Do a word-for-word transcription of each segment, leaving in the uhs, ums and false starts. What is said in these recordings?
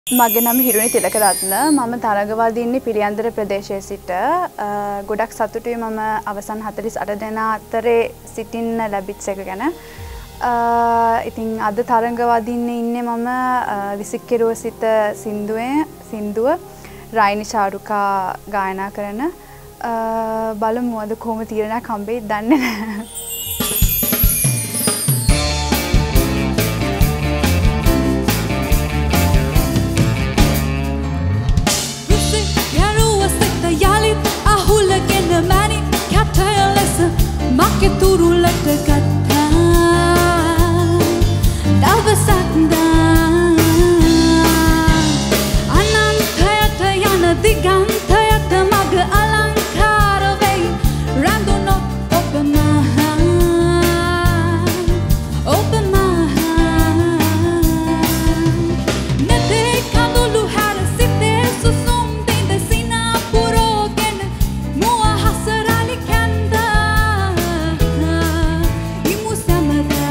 මගේ නම හිරුනි තිලකරත්න. මම තරගවාදී ඉන්නේ පිළියන්දර ප්‍රදේශයේ සිට. ගොඩක් සතුටුයි මම අවසන් හතළිස් අට දෙනා අතරේ සිටින්න ලැබිච්ච එක ගැන. ඉතින් අද තරගවාදී ඉන්නේ මම විසිකිරුව සිට සින්දුවේ සින්දුව රයිනි චාරුකා ගායනා කරන බලමු අද කොහොම තීරණයක් හම්බෙයිද දන්නේ නැහැ. Mani katayalesa make turulata gatta davasakda anantayata yana digantayata mag alankara vei randuno open my open my nete kandulu hara sitte susum dinde sina purogen mua hasarali kanda imu samada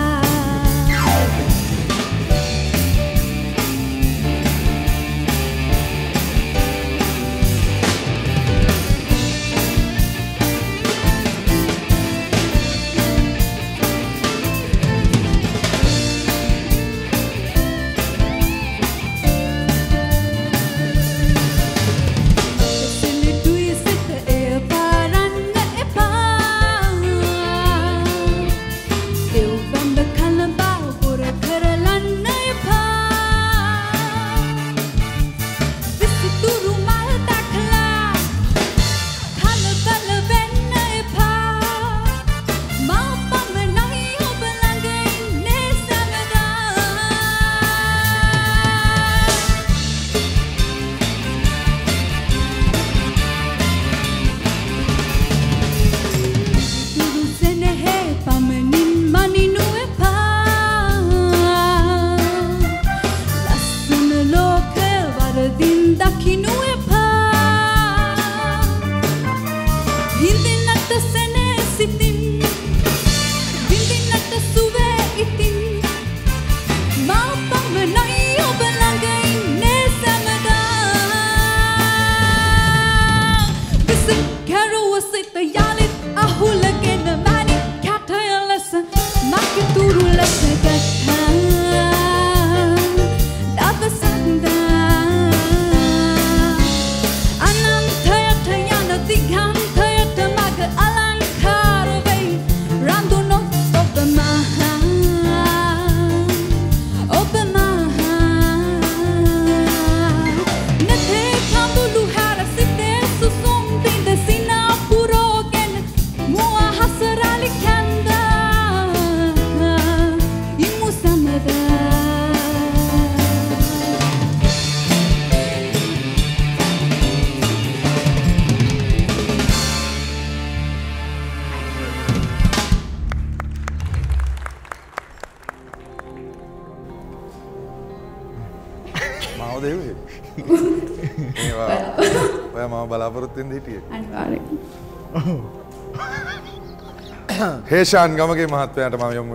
Heshan Gamage මහත්වයාට මම යොමු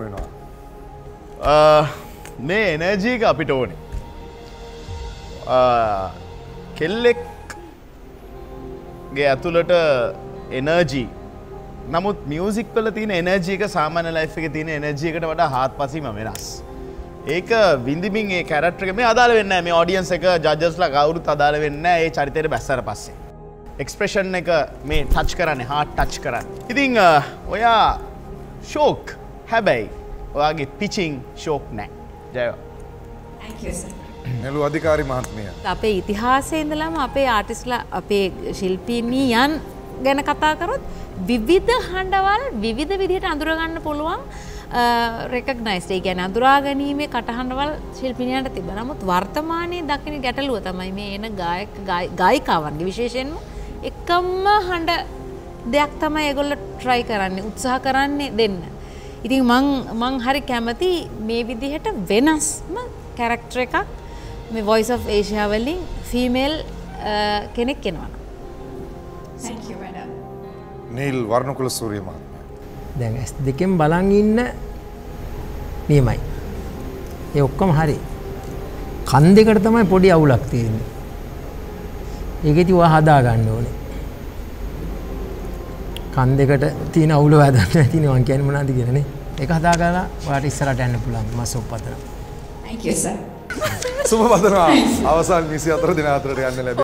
වෙනවා. මේ එනර්ජි එක අපිට ඕනේ. කෙල්ලෙක්ගේ ඇතුළට energy. නමුත් music වල තියෙන එනර්ජි එක සාමාන්‍ය ලයිෆ් එකේ තියෙන එනර්ජි එකට වඩා හාත්පසින්ම වෙනස්. ඒක විඳින්මින් ඒ කැරක්ටර් එක මේ අදාළ වෙන්නේ නැහැ. මේ ඔඩියන්ස් එක ජජ්ජස්ලා කවුරුත් අදාළ වෙන්නේ නැහැ. ඒ චරිතයට බැස්සට පස්සේ. එක්ස්ප්‍රෙෂන් එක මේ ටච් කරන්නේ හાર્ට් ටච් කරන්නේ. ඉතින් ඔයා ෂෝක් හැබැයි ඔයාගේ පිචින් ෂෝක් නැහැ. ජයවා. Thank you sir. නෙළු අධිකාරී මහත්මිය. අපේ ඉතිහාසයේ ඉඳලම අපේ ආටිස්ලා අපේ ශිල්පීනියන් ගැන කතා කරොත් විවිධ හඬවල් විවිධ විදිහට අඳුර ගන්න පුළුවන් රෙකග්නයිස්ඩ්. ඒ කියන්නේ අඳුරා ගැනීමේ කටහඬවල් ශිල්පිනියන්ට තිබෙනවා. නමුත් වර්තමානයේ දකින ගැටලුව තමයි මේ එන ගායක ගායිකාවන්ගේ විශේෂයෙන්ම එකම හඬ දෙයක් තමයි ඒගොල්ලෝ try කරන්නේ උත්සාහ කරන්නේ දෙන්න. ඉතින් මං මං හරි කැමති මේ විදිහට වෙනස්ම කැරක්ටර් එකක් මේ Voice of Asia වලින් ෆීමේල් කෙනෙක් එනවා. Thank you madam. Neil Warnakulasuriya මහත්මයා. දැන් ඇස් දෙකෙන් බලන් ඉන්න නියමයි. ඒ ඔක්කොම හරි. කන් දෙකට තමයි පොඩි අවුලක් තියෙන්නේ. ඒකෙදි ඔයා හදා ගන්න ඕනේ. කන් දෙකට තියෙන අවුල හදන්න නැතිනේ මං කියන්නේ මොනවද කියලා නේ. ඒක හදා ගන්න ඔයාට ඉස්සරහට යන්න පුළුවන්. මම සොප්පතන. Thank you sir. සුබ පතනවා අවසන් විසි හතර දින අතරට යන්න ලැබෙන